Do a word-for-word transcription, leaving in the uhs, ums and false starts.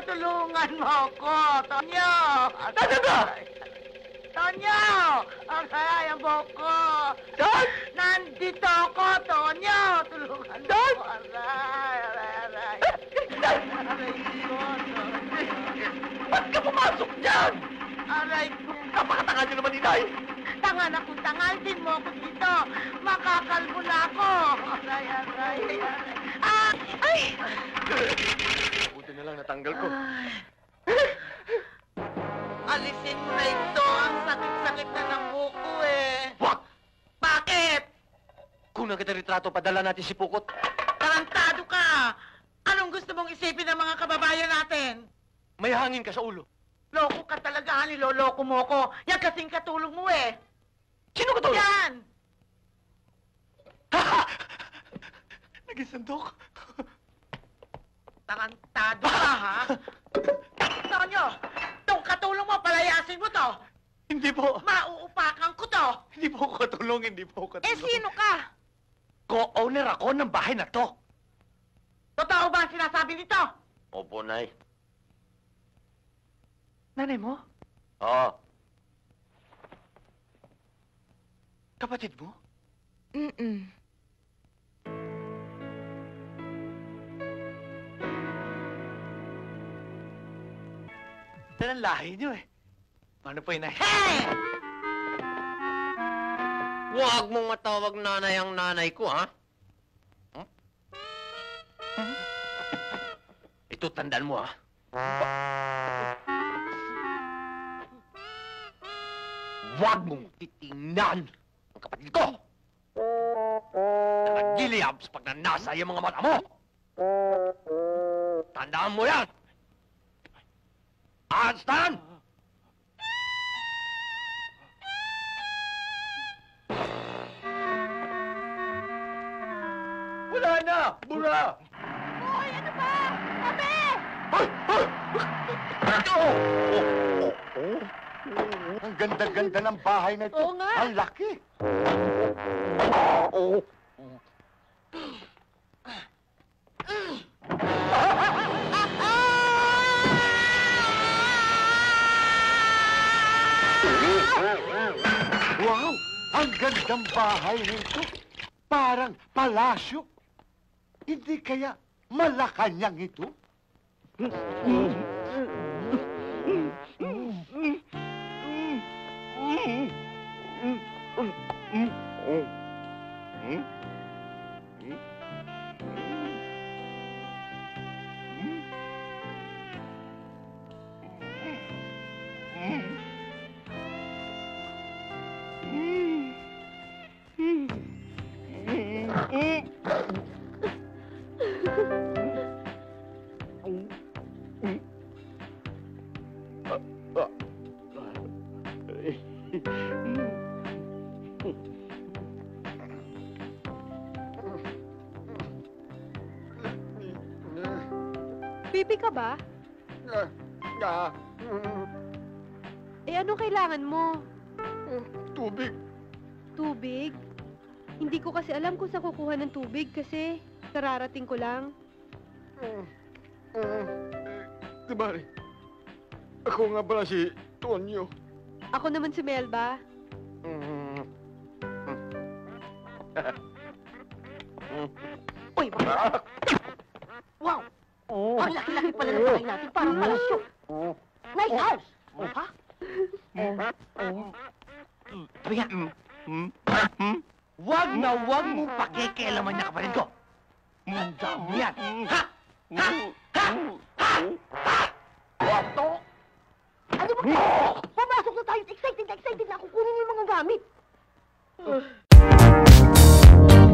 tulungan mo ko, Tonyo! Nasaan ka? Tonyo! Aray, ang buhok ko! Saan? Nandito ako, Tonyo! Tulungan mo Saan? ko, aray, aray, aray. Saan? Aray ko, Tonyo. Ba't ka pumasok dyan? Aray ko. Napakatanga niyo naman, Inay! Tanga na kung tangal din mo ako dito. Makakalbo na ako. Aray, aray, aray. Ah! Ay! Buti na lang natanggal ko. Alisin mo na ito. Ang sakit-sakit na ng buko eh. Wag! Bakit? Kung kita retrato, padala natin si Pukot. Tarantado ka! Anong gusto mong isipin ng mga kababayan natin? May hangin ka sa ulo. Loko ka talaga, niloloko mo ko. Yan kasing katulong mo eh. Sino katulong? Yan! Naging sandok. Tarantado ka, ha? Tonyo, itong katulong mo, palayasin mo to. Hindi po. Mauupakan ko to. Hindi po ako katulong, hindi po ako katulong. Eh, sino ka? Co-owner ako ng bahay na to. Totoo ba ang sinasabi nito? Opo, Nay. Nanay mo? Oo. Kapatid mo? Mm-mm. Ito ang lahi niyo eh. Ano po, Inay? Hey! Huwag mong matawag nanay ang nanay ko, ha? Hmm? Hmm? Ito, tandaan mo, ha? Huwag mong titingnan ang kapatid ko! Nagagiliyab sa pagnanasa yung mga mata mo! Tandaan mo yan! Understand? Wala na! Bura! Hoy, ano ba? Tabi! Ay! Ay! Oh! Oh! Oh! Oh! Ang ganda-ganda ng bahay na ito. Oo nga. Ang laki. Oh! Wow! Ang gandang bahay nito. Parang palasyo. Hindi kaya Malacanang ito? Pipi ka ba? Ah, ah, Eh, ano kailangan mo? tubig. Tubig? Hindi ko kasi alam kung saan kukuha ng tubig kasi kararating ko lang. Diba, ako nga pala si Tonyo. Ako naman si Melba. Uy, bakit? Wow! Ang laki-laki pala ng bahay natin. Parang palasyo. Nice house! Ha? Sabi nga, wag na wag mong pakikialaman niya kapatid ko. Munda mo yan. Ha? Ha? Ha? Ha? Ha? Wato? Ano ba? Pumasok na tayo. Excited na excited na ako. Kunin mo yung mga gamit.